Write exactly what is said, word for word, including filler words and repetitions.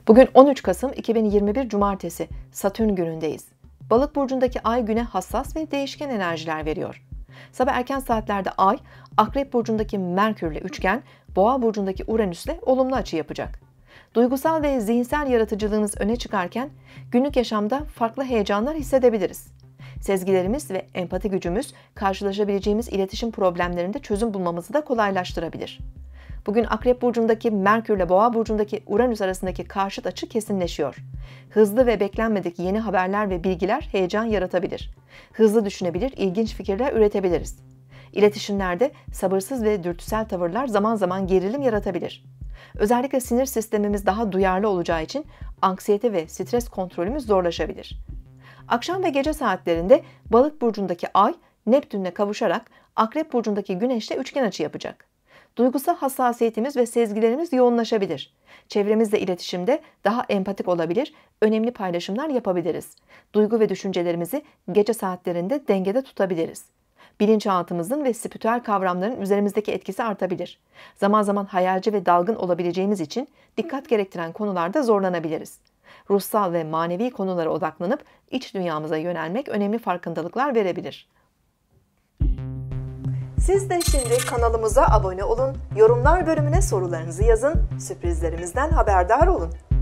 Bugün on üç Kasım iki bin yirmi bir Cumartesi, Satürn günündeyiz. Balık burcundaki ay güne hassas ve değişken enerjiler veriyor. Sabah erken saatlerde ay, Akrep burcundaki Merkürle üçgen, Boğa burcundaki Uranüsle olumlu açı yapacak. Duygusal ve zihinsel yaratıcılığımız öne çıkarken, günlük yaşamda farklı heyecanlar hissedebiliriz. Sezgilerimiz ve empati gücümüz, karşılaşabileceğimiz iletişim problemlerinde çözüm bulmamızı da kolaylaştırabilir. Bugün Akrep burcundaki Merkür ile Boğa burcundaki Uranüs arasındaki karşıt açı kesinleşiyor. Hızlı ve beklenmedik yeni haberler ve bilgiler heyecan yaratabilir. Hızlı düşünebilir, ilginç fikirler üretebiliriz. İletişimlerde sabırsız ve dürtüsel tavırlar zaman zaman gerilim yaratabilir. Özellikle sinir sistemimiz daha duyarlı olacağı için anksiyete ve stres kontrolümüz zorlaşabilir. Akşam ve gece saatlerinde Balık burcundaki ay, Neptün'le kavuşarak Akrep burcundaki Güneş'le üçgen açı yapacak. Duygusal hassasiyetimiz ve sezgilerimiz yoğunlaşabilir. Çevremizle iletişimde daha empatik olabilir, önemli paylaşımlar yapabiliriz. Duygu ve düşüncelerimizi gece saatlerinde dengede tutabiliriz. Bilinçaltımızın ve spiritüel kavramların üzerimizdeki etkisi artabilir. Zaman zaman hayalci ve dalgın olabileceğimiz için dikkat gerektiren konularda zorlanabiliriz. Ruhsal ve manevi konulara odaklanıp iç dünyamıza yönelmek önemli farkındalıklar verebilir. Siz de şimdi kanalımıza abone olun, yorumlar bölümüne sorularınızı yazın, sürprizlerimizden haberdar olun.